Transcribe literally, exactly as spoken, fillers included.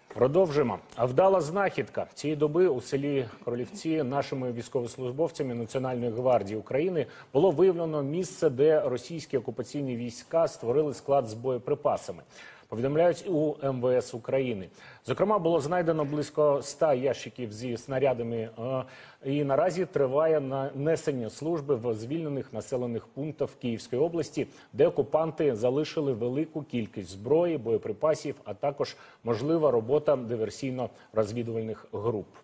Продовжимо. А вдала знахідка. Цієї доби у селі Кролівці нашими військовослужбовцями Національної гвардії України було виявлено місце, де російські окупаційні війська створили склад з боєприпасами. Повідомляють у ем ве ес України. Зокрема, було знайдено близько ста ящиків зі снарядами, і наразі триває несення служби в звільнених населених пунктах Київської області, де окупанти залишили велику кількість зброї, боєприпасів, а також можлива робота диверсійно-розвідувальних груп.